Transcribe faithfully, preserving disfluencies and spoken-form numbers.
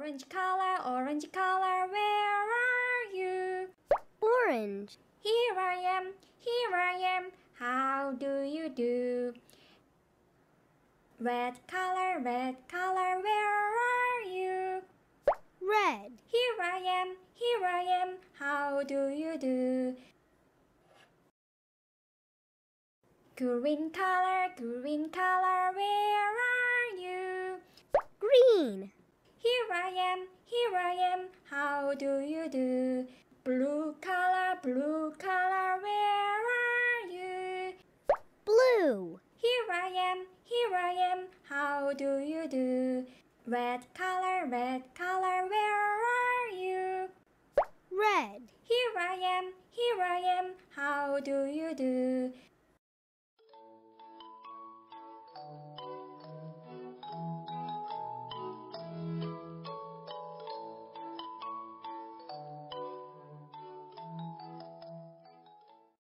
Orange color, orange color, where are you? Orange. Here I am, here I am, how do you do? Red color, red color, where are you? Red. Here I am, here I am, how do you do? Green color, green color, where are you? Green. Here I am, here I